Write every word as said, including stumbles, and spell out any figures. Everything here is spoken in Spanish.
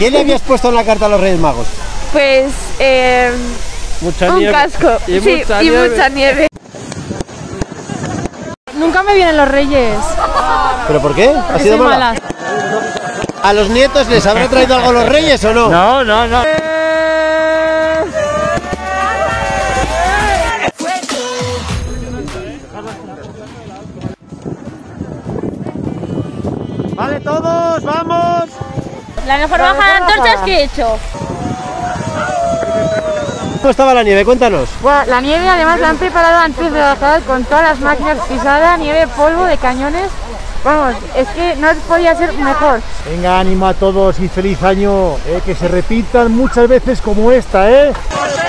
¿Qué le habías puesto en la carta a los Reyes Magos? Pues, eh, mucha un nieve. casco. Y sí, mucha y nieve. mucha nieve. Nunca me vienen los Reyes. ¿Pero por qué? ¿Ha sido Soy mala? mala. ¿A los nietos les habrá traído algo los Reyes o no? No, no, no. Vale, todos, vamos. La mejor bajada de antorchas que he hecho. ¿Cómo estaba la nieve? Cuéntanos. Buah, la nieve además la han preparado antes de bajar con todas las máquinas pisadas, nieve, polvo, de cañones. Vamos, es que no podía ser mejor. Venga, ánimo a todos y feliz año, eh, que se repitan muchas veces como esta, ¿eh?